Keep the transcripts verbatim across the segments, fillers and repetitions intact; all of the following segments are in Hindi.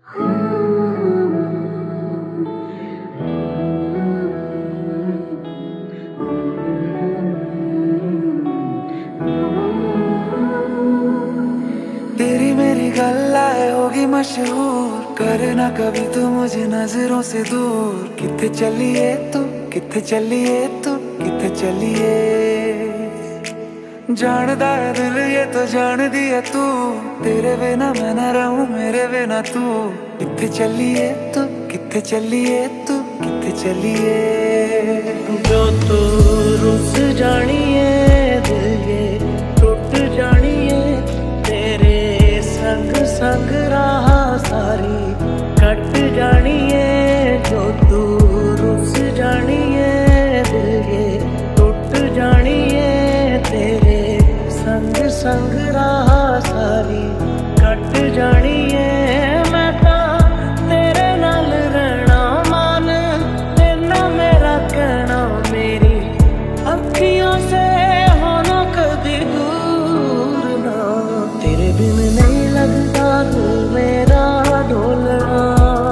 तेरी मेरी गल्ला होगी मशहूर, करना कभी तू मुझे नजरों से दूर। किथे चलिए तू, किथे चलिए तू, किथे चलिए। जानदा है दिल ये तो जान दिया तू, तेरे बिना मैं न रहूं मेरे बिना तू। किथे चलिए तू, किथे चलिए तू, किथे चलिए। जो तू रुस जानिए दिल ये टूट जानिए, तेरे संग संग राह सारी कट जानिए। जो तू रुस जानिए दिल ये टूट जानिए, तेरे संग संग राह सारी कट जानिए। मैं तो तेरे नाल रहना मान, तेना मेरा कहना मेरी अखियों से होना कभी दूर ना। तेरे बिन नहीं लगता दिल मेरा ढोलना,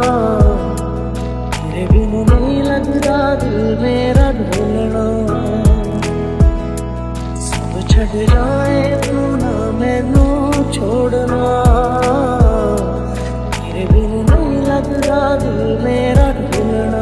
तेरे बिन नहीं लगता दिल मेरा ढोलना। सब छड़ जाए तू ना मैनू छोड़ना, तेरे बिन नहीं लगता दिल मेरा ढोलना।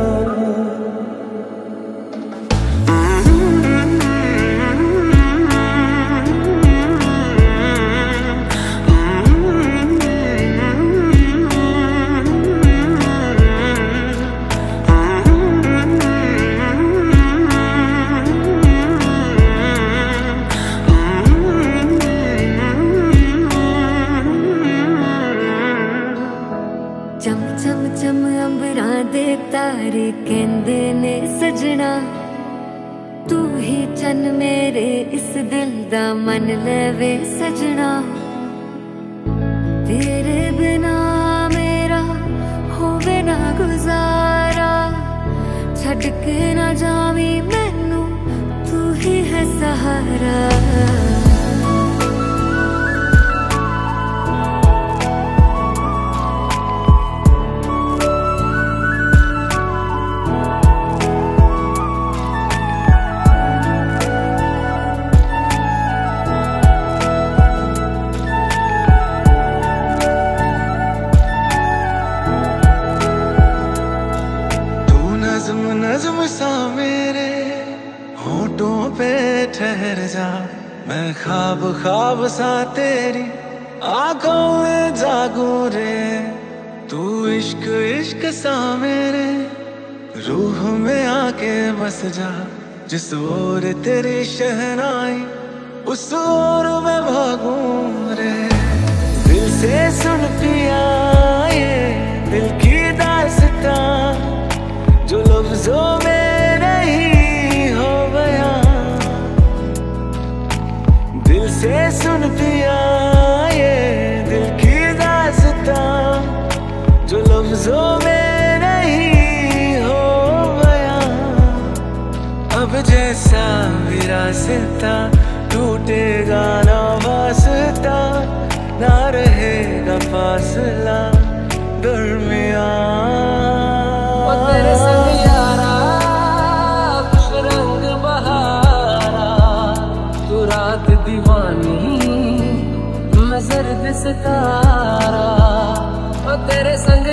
चम चम चम अंबरां दे तारे कहंदे ने सजना, तू ही चन मेरे इस दिल दा मन लेवे सजना। तेरे बिना मेरा होवे ना गुजारा, छड़ के ना जावी मैनू तू ही है सहारा। नज़्म नज़्म सा मेरे होठों पे ठहर जा, मैं ख्वाब ख्वाब सा तेरी आंखों में जागूं रे। तू इश्क इश्क सा मेरे रूह में आके बस जा, जिस ओर तेरी शहनाई उस ओर मैं भागूं रे। दिल से सुन पिया ये दिल की दास्तां, जो लफ्जों में नहीं हो गया। दिल से सुन पिया ये दिल की दास्तां, जो लफ्जों में नहीं हो गया। अब जैसा भी रास्ता टूटेगा ना वास्ता, ना रहेगा फासला दरमियां। तेरे संग यारा खुश रंग बहारा, तू रात दीवानी मैं जर्द सितारा। तेरे संग